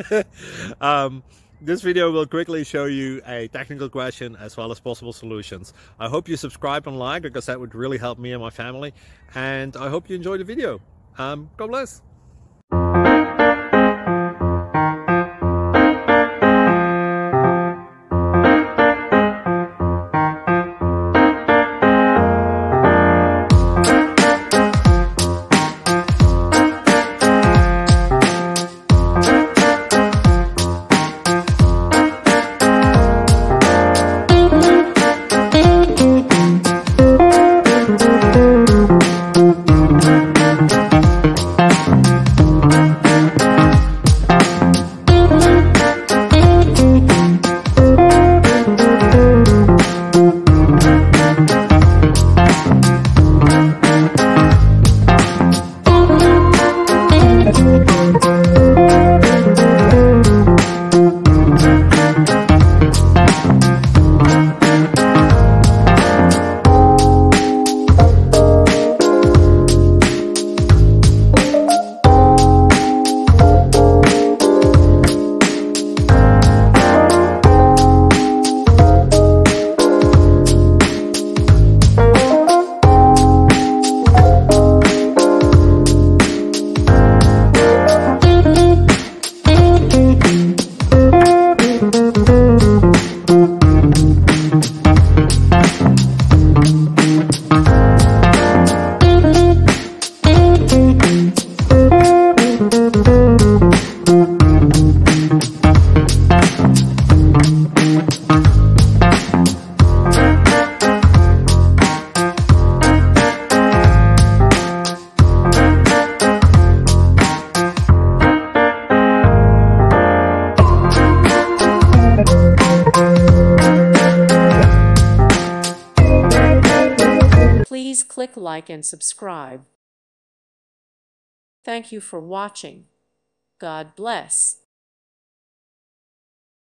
This video will quickly show you a technical question as well as possible solutions. I hope you subscribe and like, because that would really help me and my family. And I hope you enjoy the video. God bless. Please click like and subscribe. Thank you for watching. God bless.